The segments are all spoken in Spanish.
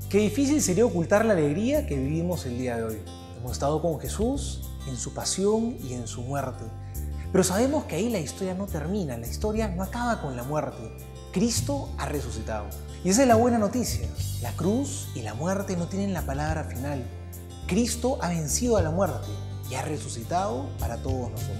Qué difícil sería ocultar la alegría que vivimos el día de hoy. Hemos estado con Jesús en su pasión y en su muerte. Pero sabemos que ahí la historia no termina, la historia no acaba con la muerte. Cristo ha resucitado. Y esa es la buena noticia. La cruz y la muerte no tienen la palabra final. Cristo ha vencido a la muerte y ha resucitado para todos nosotros.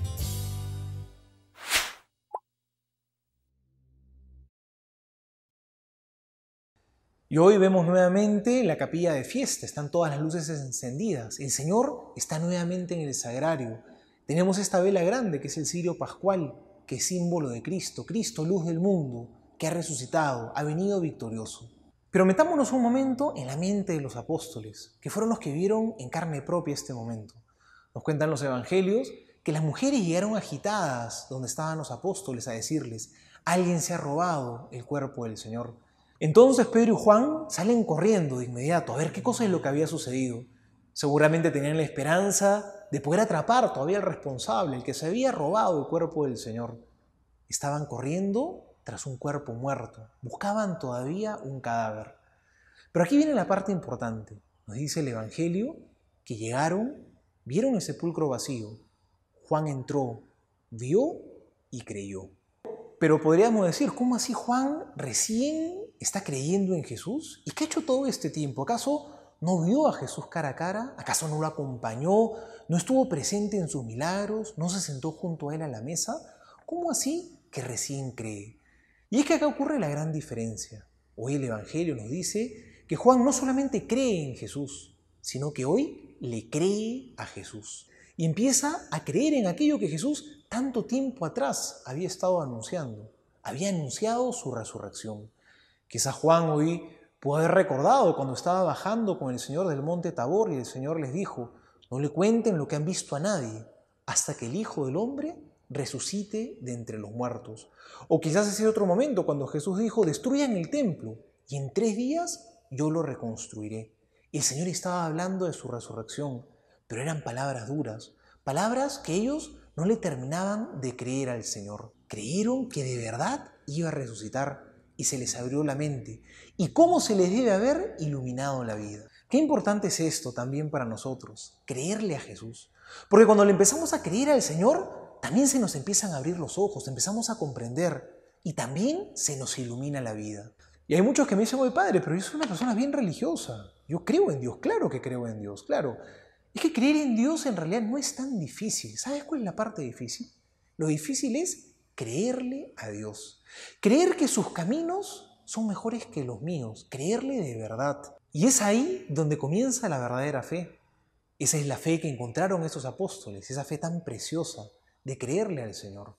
Y hoy vemos nuevamente la capilla de fiesta, están todas las luces encendidas. El Señor está nuevamente en el sagrario. Tenemos esta vela grande que es el cirio pascual, que es símbolo de Cristo, Cristo, luz del mundo, que ha resucitado, ha venido victorioso. Pero metámonos un momento en la mente de los apóstoles, que fueron los que vieron en carne propia este momento. Nos cuentan los evangelios que las mujeres llegaron agitadas donde estaban los apóstoles a decirles: alguien se ha robado el cuerpo del Señor. Entonces Pedro y Juan salen corriendo de inmediato a ver qué cosa es lo que había sucedido. Seguramente tenían la esperanza de poder atrapar todavía al responsable, el que se había robado el cuerpo del Señor. Estaban corriendo tras un cuerpo muerto, buscaban todavía un cadáver. Pero aquí viene la parte importante. Nos dice el Evangelio que llegaron, vieron el sepulcro vacío. Juan entró, vio y creyó. Pero podríamos decir, ¿cómo así Juan recién está creyendo en Jesús? ¿Y qué ha hecho todo este tiempo? ¿Acaso no vio a Jesús cara a cara? ¿Acaso no lo acompañó? ¿No estuvo presente en sus milagros? ¿No se sentó junto a él a la mesa? ¿Cómo así que recién cree? Y es que acá ocurre la gran diferencia. Hoy el Evangelio nos dice que Juan no solamente cree en Jesús, sino que hoy le cree a Jesús. Y empieza a creer en aquello que Jesús tanto tiempo atrás había estado anunciando. Había anunciado su resurrección. Quizás Juan hoy pudo haber recordado cuando estaba bajando con el Señor del monte Tabor y el Señor les dijo: no le cuenten lo que han visto a nadie hasta que el Hijo del Hombre resucite de entre los muertos. O quizás ese otro momento cuando Jesús dijo: destruyan el templo y en 3 días yo lo reconstruiré. El Señor estaba hablando de su resurrección, pero eran palabras duras, palabras que ellos no le terminaban de creer al Señor. Creyeron que de verdad iba a resucitar y se les abrió la mente. ¿Y cómo se les debe haber iluminado la vida? Qué importante es esto también para nosotros, creerle a Jesús. Porque cuando le empezamos a creer al Señor, también se nos empiezan a abrir los ojos, empezamos a comprender y también se nos ilumina la vida. Y hay muchos que me dicen: oye padre, pero yo soy una persona bien religiosa. Yo creo en Dios, claro que creo en Dios, claro. Es que creer en Dios en realidad no es tan difícil. ¿Sabes cuál es la parte difícil? Lo difícil es creerle a Dios. Creer que sus caminos son mejores que los míos. Creerle de verdad. Y es ahí donde comienza la verdadera fe. Esa es la fe que encontraron estos apóstoles, esa fe tan preciosa de creerle al Señor.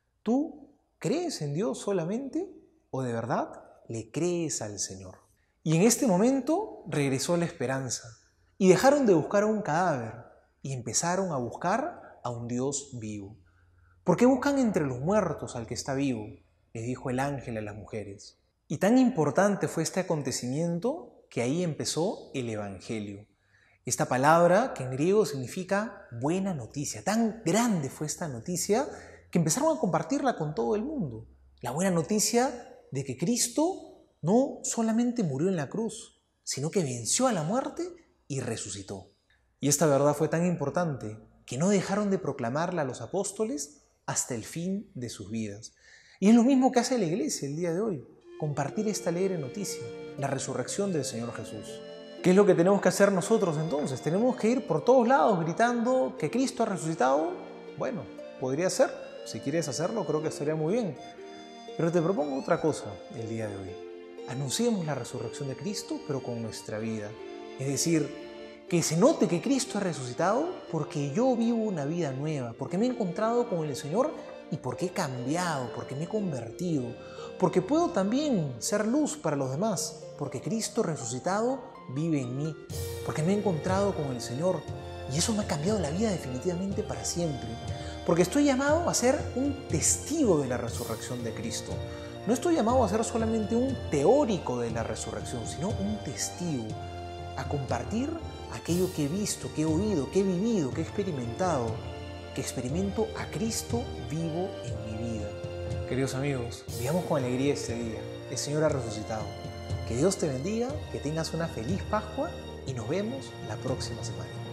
¿Tú crees en Dios solamente o de verdad le crees al Señor? Y en este momento regresó la esperanza. Y dejaron de buscar a un cadáver y empezaron a buscar a un Dios vivo. ¿Por qué buscan entre los muertos al que está vivo?, les dijo el ángel a las mujeres. Y tan importante fue este acontecimiento que ahí empezó el Evangelio. Esta palabra que en griego significa buena noticia. Tan grande fue esta noticia que empezaron a compartirla con todo el mundo. La buena noticia de que Cristo no solamente murió en la cruz, sino que venció a la muerte y resucitó. Y esta verdad fue tan importante que no dejaron de proclamarla a los apóstoles hasta el fin de sus vidas. Y es lo mismo que hace la iglesia el día de hoy, compartir esta alegre noticia, la resurrección del Señor Jesús. ¿Qué es lo que tenemos que hacer nosotros entonces? ¿Tenemos que ir por todos lados gritando que Cristo ha resucitado? Bueno, podría ser. Si quieres hacerlo, creo que estaría muy bien. Pero te propongo otra cosa el día de hoy. Anunciemos la resurrección de Cristo, pero con nuestra vida. Es decir, que se note que Cristo ha resucitado porque yo vivo una vida nueva, porque me he encontrado con el Señor y porque he cambiado, porque me he convertido, porque puedo también ser luz para los demás, porque Cristo resucitado vive en mí, porque me he encontrado con el Señor y eso me ha cambiado la vida definitivamente para siempre, porque estoy llamado a ser un testigo de la resurrección de Cristo. No estoy llamado a ser solamente un teórico de la resurrección, sino un testigo, a compartir aquello que he visto, que he oído, que he vivido, que he experimentado, que experimento a Cristo vivo en mi vida. Queridos amigos, vivamos con alegría este día. El Señor ha resucitado. Que Dios te bendiga, que tengas una feliz Pascua y nos vemos la próxima semana.